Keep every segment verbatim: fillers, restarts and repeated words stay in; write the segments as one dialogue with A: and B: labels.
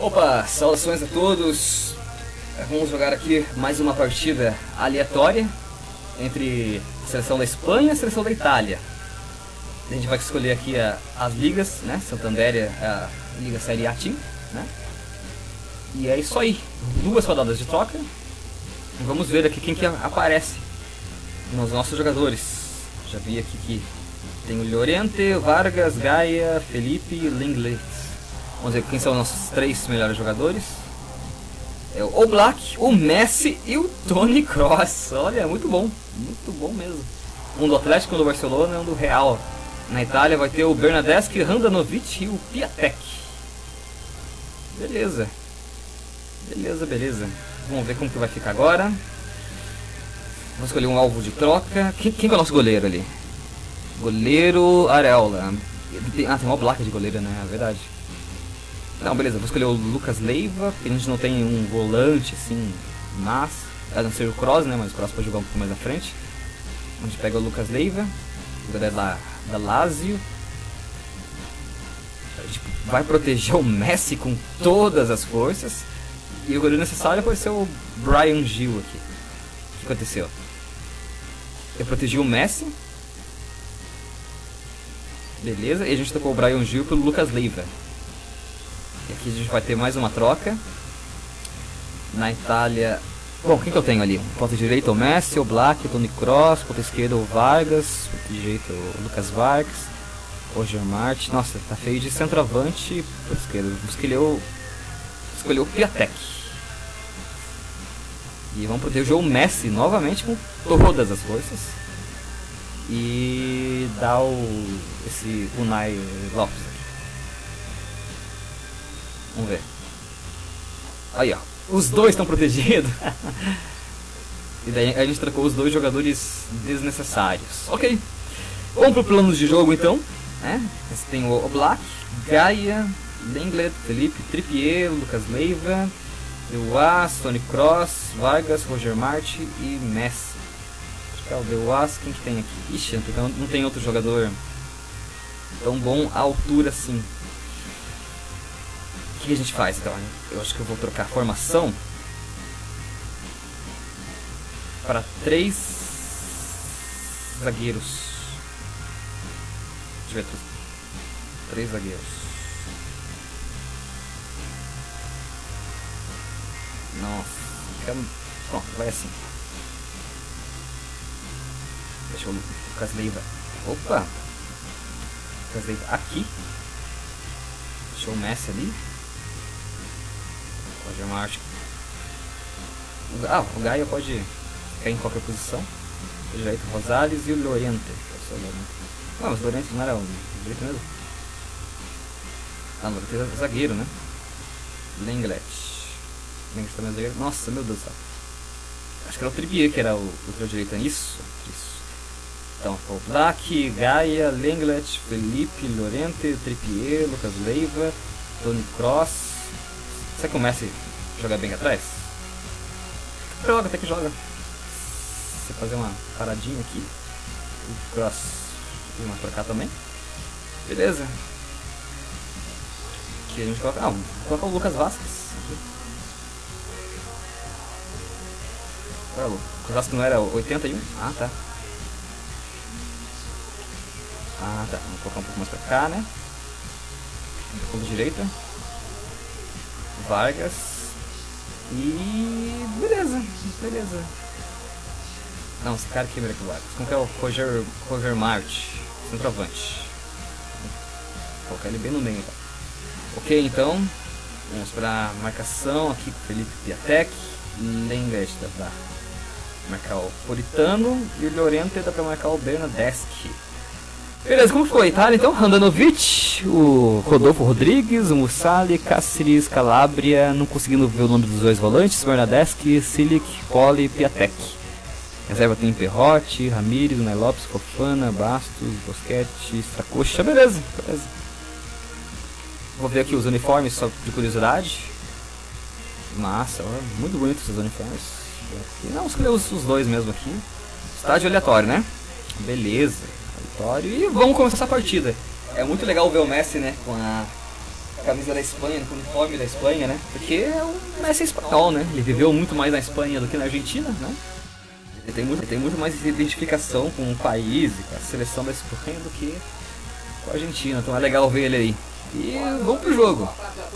A: Opa, saudações a todos. Vamos jogar aqui mais uma partida aleatória entre a seleção da Espanha e a seleção da Itália. A gente vai escolher aqui a, as ligas, né? Santander é a Liga Série A Team, né? E é isso aí, duas rodadas de troca. Vamos ver aqui quem que aparece nos nossos jogadores. Já vi aqui que tem o Llorente, Vargas, Gaia, Felipe e Lenglet. Vamos ver quem são os nossos três melhores jogadores. É o Oblak, o Messi e o Toni Kroos. Olha, muito bom, muito bom mesmo. Um do Atlético, um do Barcelona e um do Real. Na Itália vai ter o Bernardeschi, Handanovic e o Piatek. Beleza. Beleza, beleza. Vamos ver como que vai ficar agora. Vamos escolher um alvo de troca. Quem, quem é o nosso goleiro ali? Goleiro Areola. Ah, tem uma placa de goleiro, né? É verdade. Não, beleza. Vou escolher o Lucas Leiva, porque a gente não tem um volante assim, mas... A não ser o Kroos, né? Mas o Kroos pode jogar um pouco mais à frente. A gente pega o Lucas Leiva, jogador da, da Lazio. A gente vai proteger o Messi com todas as forças. E o goleiro necessário vai ser o Bryan Gil aqui. O que aconteceu? Eu protegi o Messi. Beleza, e a gente tocou o Bryan Gil pelo Lucas Leiva. E aqui a gente vai ter mais uma troca. Na Itália... Bom, quem que eu tenho ali? Ponta direita o Messi, o Black, o Toni Kroos. Ponta esquerda o Vargas. Ponta direita o Lucas Vargas. O Roger Martin. Nossa, tá feio de centroavante. Ponta esquerda. Vamos escolher o... Escolher o Piatek. E vamos proteger o Messi novamente com todas as forças. E dar o... esse Unai Lopes aqui. Vamos ver. Aí ó, os dois estão protegidos. E daí a gente trocou os dois jogadores desnecessários. Ok, vamos pro plano de jogo então, né? Esse tem o Oblak, Gaia, Lenglet, Felipe, Trippier, Lucas Leiva, Deuas, Toni Kroos, Vargas, Roger Martin e Messi. Acho que é o Deuas. Quem que tem aqui? Ixi, não, não tem outro jogador tão bom à altura assim. O que a gente faz então? Eu acho que eu vou trocar a formação para três zagueiros. Deixa eu ver. Três zagueiros. Nossa, fica... Pronto, vai assim. Deixa eu... Lucas Leiva. Opa! Lucas Leiva aqui. Deixa o Messi ali. Roger Martin. Ah, o Gaia pode ficar em qualquer posição. O direito Rosales e o Llorente. Ah, mas o Llorente não era o direito mesmo? Ah, não, tem o zagueiro, né? Lenglet. Lenglet também é zagueiro. Nossa, meu Deus do céu. Acho que era o Trippier que era o outro direito. Isso? Isso. Então, o Black, Gaia, Lenglet, Felipe, Llorente, Trippier, Lucas Leiva, Toni Kroos. Será que o Messi joga bem atrás? Joga, até que joga. Você fazer uma paradinha aqui. O Kroos e uma pra cá também. Beleza. Aqui a gente coloca... Ah, vou colocar o Lucas Vasquez aqui. Ah, o Lucas Vasquez não era oitenta e um? Ah, tá. Ah, tá. Vamos colocar um pouco mais pra cá, né? Um pouco de direita. Vargas. E... Beleza. Beleza. Não, esse cara aqui é melhor que o Vargas. Como que é o Roger, Roger Martin? Centroavante. Vou colocar ele bem no meio, então. Ok, então. Vamos pra marcação aqui com o Felipe Piatek. Lenglet dá pra marcar o Politano. E o Llorente dá pra marcar o Bernardeschi. Beleza, como ficou a Itália então? Handanovic, o Rodolfo Rodrigues, o Mussali, Cáceres, Calabria, não conseguindo ver o nome dos dois volantes, Bernardeschi, Silic, Poli e Piatek. Reserva tem Perrotti, Ramírez, Unai Lopes, Fofana, Bastos, Boschetti, Stracocha, beleza, beleza. Vou ver aqui os uniformes só de curiosidade. Massa, ó, muito bonitos os uniformes. Não, escolher os, os dois mesmo aqui. Estágio aleatório, né? Beleza. E vamos começar essa partida. É muito legal ver o Messi, né, com a camisa da Espanha, com o uniforme da Espanha, né? Porque é um Messi espanhol, né? Ele viveu muito mais na Espanha do que na Argentina, né? Ele tem muito, ele tem muito mais identificação com o país e com a seleção da Espanha do que com a Argentina. Então é legal ver ele aí. E vamos pro jogo.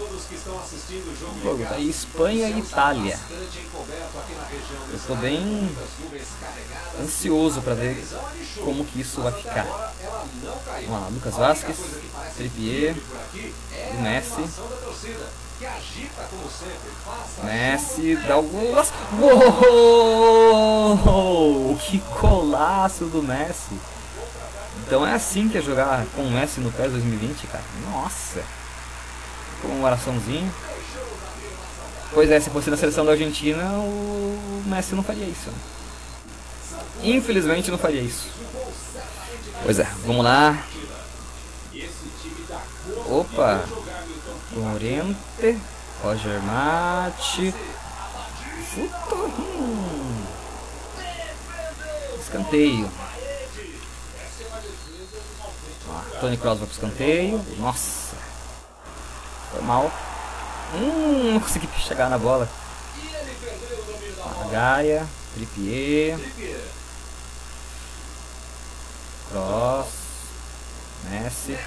A: O jogo tá aí, Espanha e Itália. Eu tô bem ansioso para ver como que isso vai ficar. Vamos lá, Lucas Vázquez, Trippier, o Messi. Messi dá algum... Uou! Que golaço do Messi! Então é assim que é jogar com o Messi no PES dois mil e vinte, cara. Nossa! Comemoraçãozinha. Pois é, se fosse na seleção da Argentina, o Messi não faria isso. Infelizmente não faria isso. Pois é, vamos lá. Opa! Morente, Roger Mate. Hum. Escanteio. Ah, Toni Kroos vai pro escanteio. Nossa. Foi mal. Hum, não consegui chegar na bola. Ah, Gaia, Trippier. Kroos. Messi.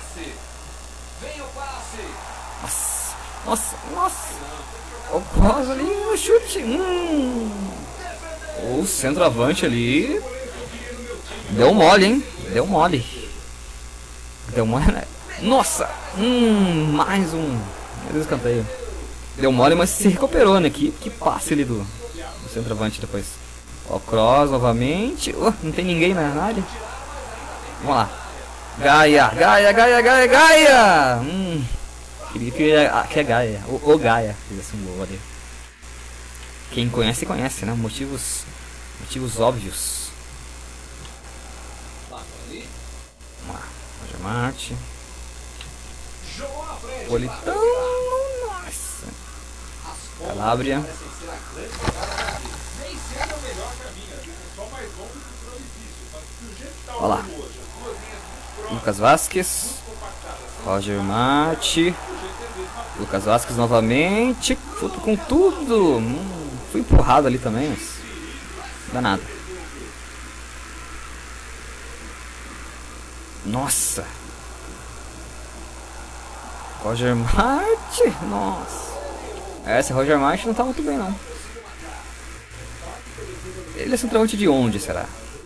A: Nossa, nossa, nossa. O Kroos ali no chute. Hum. O centroavante ali deu mole, hein? Deu mole. Deu mole, né? Nossa! Hum, mais um. Mais um escanteio. Deu mole, mas se recuperou, né? Que, que passe ali do, do centroavante depois. Ó, o Kroos novamente. Oh, não tem ninguém na área. Vamos lá. Gaia, Gaia, Gaia, Gaia, Gaia! Hum. Queria que, ah, que é Gaia. O, o Gaia. Fizesse um gol ali. Quem conhece, conhece, né? Motivos, motivos óbvios. Vamos lá. Roger Marte. Politão. Nossa. Calabria. Olha lá. Lucas Vázquez. Roger Marte. Lucas Vázquez novamente. Fui com tudo. Hum, fui empurrado ali também, mas não dá nada. Nossa. Roger Marte. Nossa. Esse Roger Marte não tá muito bem, não. Ele é centroavante de onde, será?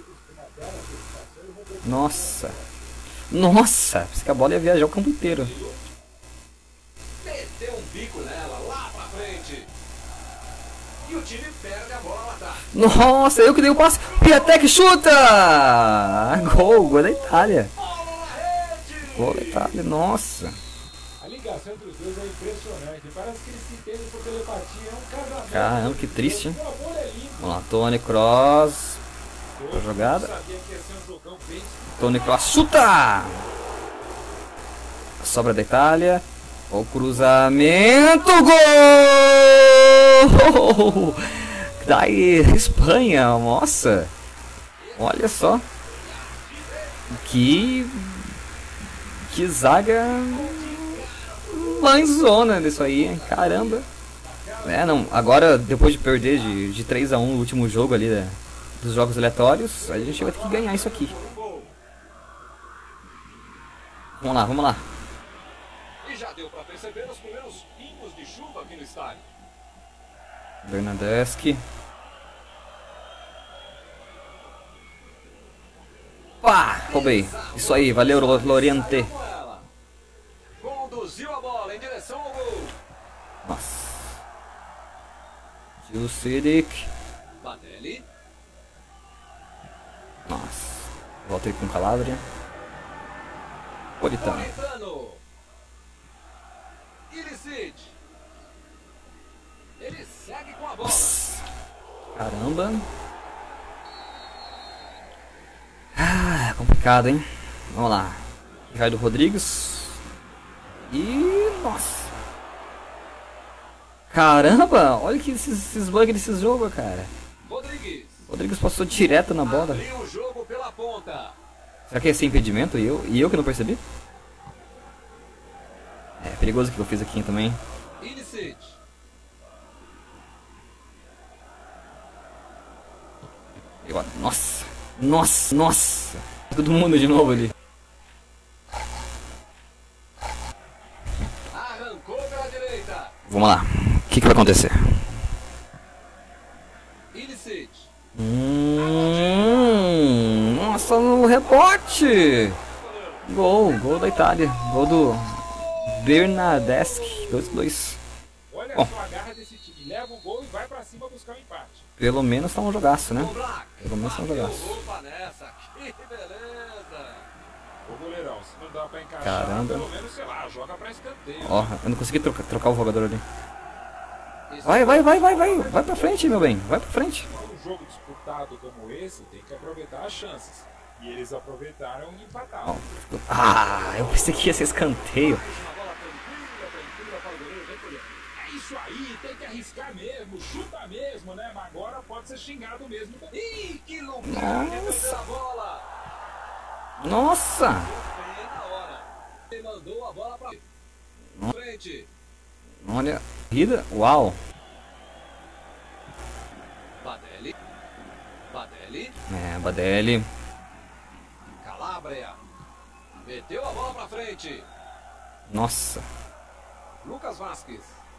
A: Nossa. Nossa. Pensei que a bola ia viajar o campo inteiro.
B: Meteu um bico nela lá pra frente. E o time perde a bola, tá?
A: Nossa, eu que dei o passe. Piatek chuta! Gol, gol da Itália. Gol da Itália, nossa.
C: A ligação entre os dois é impressionante. Parece que eles se entendem por telepatia. É um casamento.
A: Caramba, que triste, hein? Vamos lá, Toni Kroos. A jogada. Toni Kroos chuta! A sobra da Itália. O cruzamento. Gol! Daí, Espanha, nossa. Olha só. Que. Que zaga. Lanzona disso aí, hein? Caramba. É, não, agora, depois de perder de, de três a um no último jogo ali, né, dos jogos aleatórios, a gente vai ter que ganhar isso aqui. Vamos lá, vamos lá.
B: E já deu pra perceber os primeiros pingos de chuva aqui no estádio.
A: Bernardeschi. Pá, roubei. Isso aí, valeu, Loriente.
B: Conduziu a bola em direção ao gol.
A: Nossa. Jusic.
B: Batelli.
A: Nossa. Voltei com Calabria. Politano.
B: Politano. Ilicic. Ele segue com a bola.
A: Nossa. Caramba. Ah, é complicado, hein? Vamos lá. Ricardo Rodrigues. E... nossa. Caramba, olha que esses, esses bugs desses jogos, cara.
B: Rodrigues.
A: Rodrigues passou direto na bola.
B: Abriu o jogo pela ponta.
A: Será que é esse impedimento e eu, e eu que não percebi? É, Perigoso o que eu fiz aqui também.
B: Illicit.
A: Eu, nossa, nossa, nossa. Todo mundo de novo ali.
B: Arrancou pela direita.
A: Vamos lá. O que, que vai acontecer?
B: Illicit.
A: Hum, nossa, no rebote. Gol, gol da Itália. Gol do Bernardeschi. dois a dois.
C: Olha
A: Bom,
C: só a garra desse time. Leva o gol e vai pra cima buscar o empate.
A: pelo menos tá um jogaço, né? Pelo menos tá um jogaço.
B: Opa nessa. Que beleza.
C: Ô goleirão, se não dá pra encaixar,
A: Caramba.
C: pelo menos, sei lá, joga pra escanteio.
A: Ó, eu não consegui trocar, trocar o jogador ali. Vai, vai, vai, vai, vai. Vai pra frente, meu bem. Vai pra frente.
C: Um jogo disputado como esse, tem que aproveitar as chances. E eles aproveitaram e empataram.
A: Ó, ah, eu pensei que ia ser escanteio.
C: Uma bola tranquila, tranquila para o goleiro recolher. É isso aí, tem que arriscar mesmo, chuta mesmo, né? Mas agora pode ser xingado mesmo.
B: Ih, que lugar de defender
A: Nossa.
B: a bola.
A: Nossa.
B: Bem na hora. Ele mandou a bola pra frente.
A: Olha, corrida. Uau.
B: Badelli. Badelli.
A: É, Badelli.
B: Calabria. Meteu a bola pra frente.
A: Nossa.
B: Lucas Vasquez.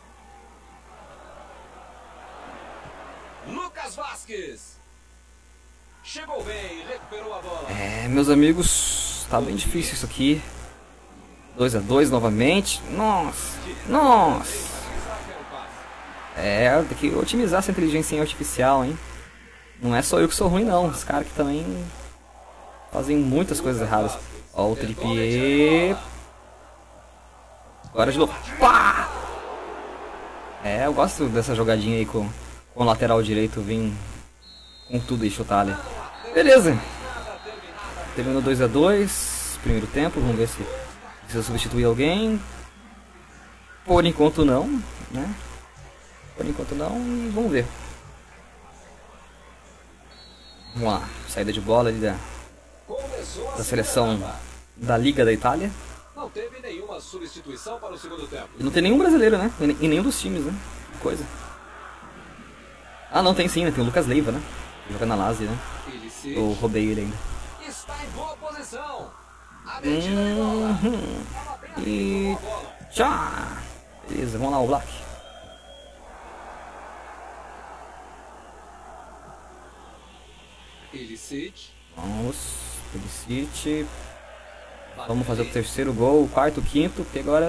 B: Lucas Vasquez. Chegou bem, recuperou a bola.
A: É, meus amigos, tá bem difícil isso aqui. dois a dois novamente. Nossa. Nossa. É, tem que otimizar essa inteligência artificial, hein? Não é só eu que sou ruim, não. Os caras que também fazem muitas coisas erradas. Ó, o Trippier. Agora de novo. Pá! É, eu gosto dessa jogadinha aí com, com o lateral direito vir com tudo e chutar ali. Beleza. Terminou dois a dois. Primeiro tempo. Vamos ver se precisa substituir alguém. Por enquanto não, né? Por enquanto não. E vamos ver. Vamos lá. Saída de bola ali da,
B: Começou a
A: da seleção da Liga da Itália.
B: Não teve nenhuma substituição para o segundo tempo.
A: E não tem nenhum brasileiro, né? Em nenhum dos times, né? Que coisa. Ah, não, tem sim, né? Tem o Lucas Leiva, né? Joga na Lazio, né?
B: Illicit.
A: Eu roubei ele ainda.
B: Está em boa posição. A medida de bola.
A: Uhum.
B: Tava bem
A: E
B: ali com a bola.
A: tchá! Beleza, vamos lá, o Black.
B: Illicit.
A: Vamos, Felicite. Vamos fazer o terceiro gol, o quarto, o quinto, porque agora...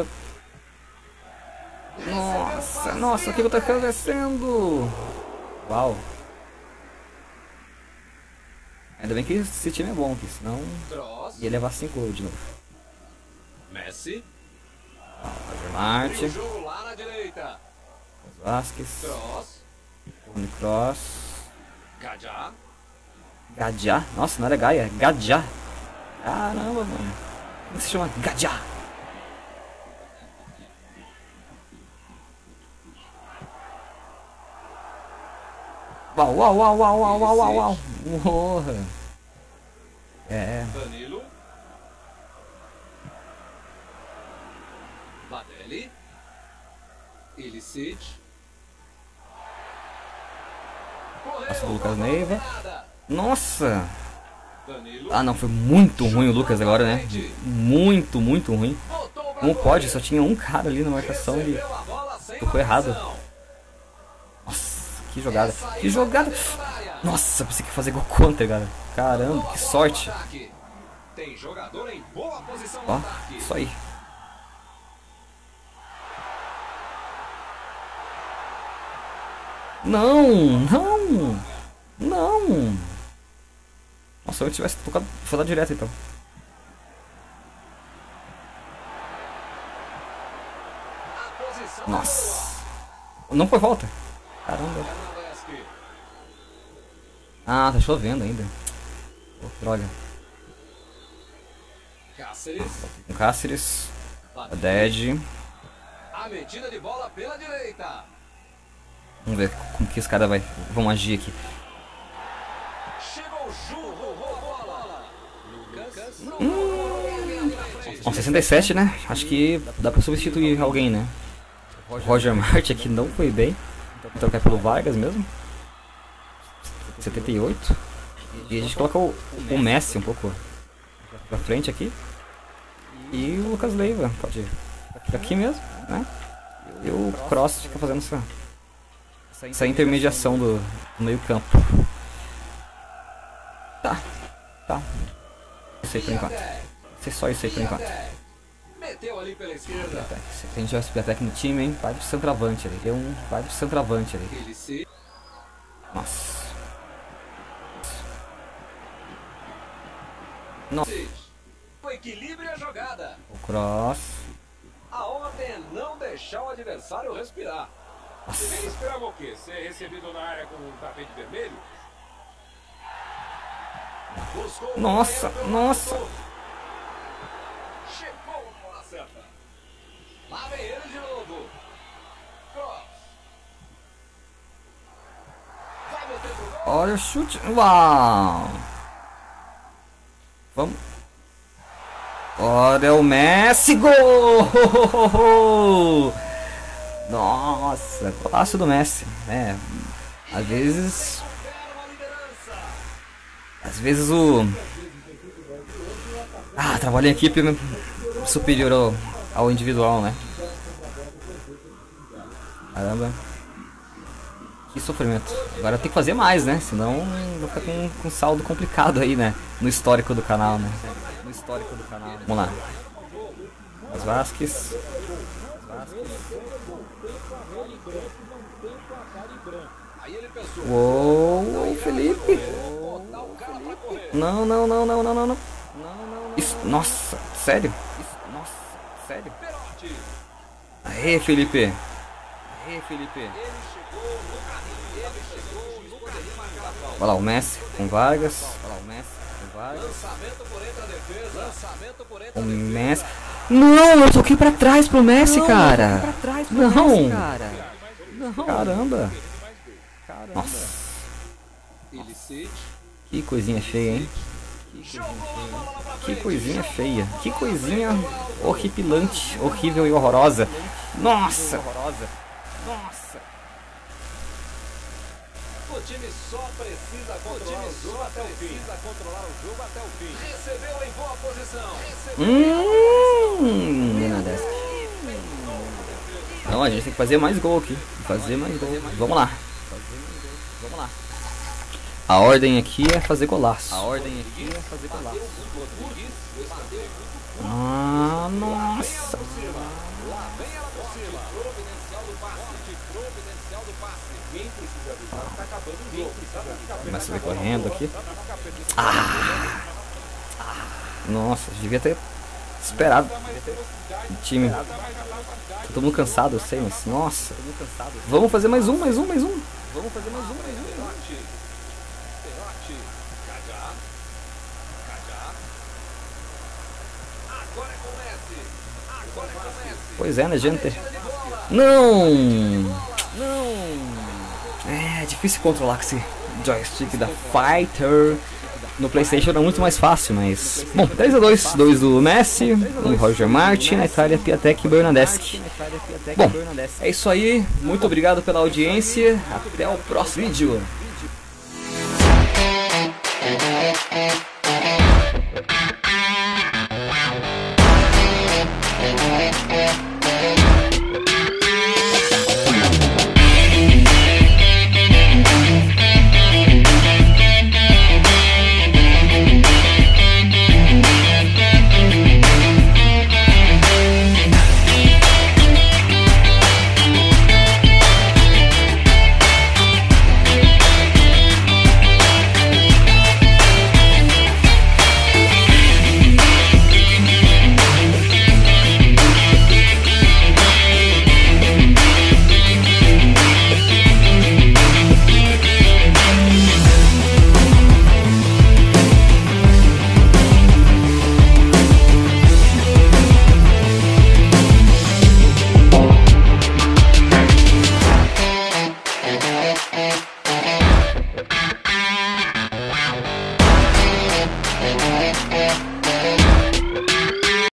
A: Nossa, nossa, o que que tá acontecendo? Uau. Ainda bem que esse time é bom, que senão
B: Cross.
A: ia levar cinco gols de novo.
B: Messi.
A: Roger
B: O
A: Martin,
B: jogo lá na direita.
A: Vasquez,
B: Cross.
A: Toni Kroos,
B: Gadja.
A: Gadja, nossa, não era Gaia, é Gadja. Caramba, mano. Como se chama? Gadja. Uau, uau, uau, uau, uau, uau, uau, uau. Porra. É.
B: Danilo. Badelli. Illicit.
A: Nossa, o Lucas Neiva. Nossa.
B: Danilo.
A: Ah, não, foi muito ruim o Lucas agora, né? Muito, muito ruim. Como pode? Só tinha um cara ali na marcação e
B: Recebeu a bola sem
A: tocou errado.
B: marcação.
A: Nossa, que jogada. Que jogada. Nossa, pensei que ia fazer gol contra, cara. Caramba, que sorte.
B: Tem jogador em boa posição no
A: Ó,
B: ataque.
A: isso aí. Não, não, não. Nossa, se eu tivesse tocado, foi lá direto então.
B: A posição
A: Nossa. Não foi volta. Caramba.
B: Bernardeschi.
A: Ah, tá chovendo ainda. Pô, droga.
B: Cáceres.
A: Com Cáceres. A
B: Badelli.
A: Dead.
B: A metida de bola pela direita.
A: Vamos ver como que os caras vai, vão agir aqui.
B: Chegou junto, roubou a bola. Lucas.
A: Nossa, sessenta e sete, né? Acho que dá pra substituir alguém, né? Roger Martin aqui não foi bem. Vou trocar pelo Vargas mesmo. setenta e oito. E a gente coloca o, o Messi um pouco pra frente aqui. E o Lucas Leiva pode ficar aqui mesmo, né? E o Kroos fica fazendo essa, essa intermediação do, do meio campo. Tá, tá. Isso aí por enquanto. Isso é só isso aí por enquanto.
B: Meteu ali pela esquerda.
A: Se a gente tivesse Piatek no time, hein? Vai pro centroavante ali. Deu um vai pro centroavante ali.
B: Ele se...
A: Nossa. Nossa.
B: O equilíbrio a jogada.
A: O Kroos.
B: A ordem é não deixar o adversário respirar.
C: Você esperava o quê? Ser recebido na área com um tapete vermelho?
B: Buscou o
A: Nossa,
B: pelo
A: nossa.
B: lado. Chegou a bola certa. Lá vem ele de novo. Cross. Vai meter pro gol.
A: Olha o chute. Uau. Vamos. Olha o Messi. Gol! Nossa, golaço do Messi. É, às vezes... Às vezes o... Ah, trabalho em equipe superior ao, ao individual, né? Caramba. Que sofrimento. Agora tem que fazer mais, né? Senão vou ficar com, com um saldo complicado aí, né? No histórico do canal, né? No histórico do canal. Vamos lá. As Vasquez. Uou, Felipe. Não, não, não, não, não, não, não. Isso, nossa, sério? Isso, nossa, sério? Aê, Felipe. Aê, Felipe. Olha lá o Messi com Vargas. Olha lá o Messi com Vargas. O Messi. Não, eu toquei pra trás pro Messi, cara. Não. Caramba. Nossa. Que coisinha feia, hein? Que coisinha feia. Que coisinha horripilante, horrível e horrorosa. Nossa. Nossa.
B: O time só precisa controlar o jogo até o fim. Precisa controlar o jogo até o fim. Recebeu em boa posição.
A: Hum, Bernadeschi. Não, a gente tem que fazer mais gol aqui. Fazer mais gol. Vamos lá. Vamos lá. A ordem aqui é fazer golaço. A ordem aqui é fazer golaço. Ah, nossa.
B: Lá vem ela por cima. Providencial do passe. Providencial do passe. Quem precisa avisar tá acabando o jogo.
A: Começa a ver correndo aqui. Ah. Nossa, devia ter esperado. O time. Tá todo mundo cansado, eu sei, mas nossa. Vamos fazer mais um, mais um, mais um. Vamos fazer mais um, mais um. Pois é, né, gente? Não! Não! É difícil controlar com esse joystick da Fighter. No PlayStation era muito mais fácil, mas... Bom, três a dois, dois do Messi, um do Roger Martin, na Itália, Piatek e Bernadeschi. Bom, é isso aí. Muito obrigado pela audiência. Até o próximo vídeo.